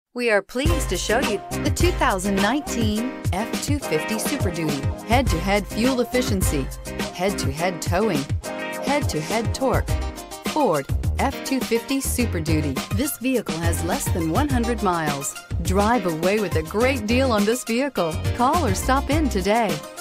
We are pleased to show you the 2019 F-250 Super Duty. Head-to-head fuel efficiency, head-to-head towing, head-to-head torque. Ford F-250 Super Duty. This vehicle has less than 100 miles. Drive away with a great deal on this vehicle. Call or stop in today.